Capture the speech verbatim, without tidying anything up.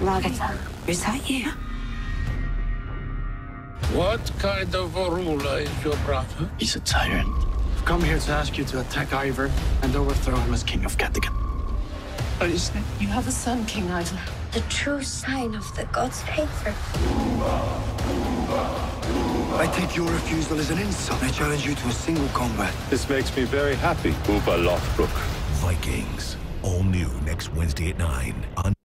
Ragata, is that you? What kind of a ruler is your brother? He's a tyrant. I've come here to ask you to attack Ivor and overthrow him as king of Kattegat. What do you say? You have a son, King Ivor. The true sign of the god's favor. I take your refusal as an insult. I challenge you to a single combat. This makes me very happy, Uber Lothbrok. Vikings. All new next Wednesday at nine on